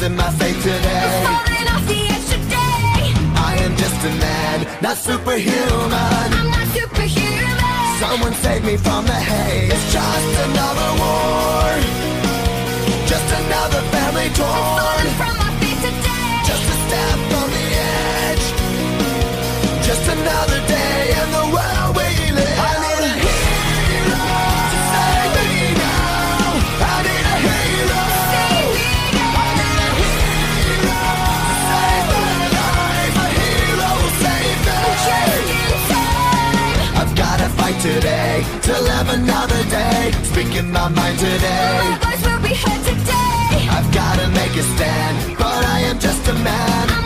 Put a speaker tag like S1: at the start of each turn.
S1: trusting my fate today.
S2: Falling off the edge today.
S1: I am just a man, not superhuman.
S2: I'm not superhuman.
S1: Someone save me from the haze. It's just another war, just another family torn.
S2: Falling from my feet today.
S1: Just a step on the edge, just another day in the world we live. I need a hero to save me now. I need a hero.
S2: Save me now.
S1: I need a hero to save my life. A hero will save me.
S2: Just in time.
S1: I've gotta fight today to live another day. Speaking my mind today.
S2: My voice will be heard today.
S1: I've gotta make a stand, but I am just a man.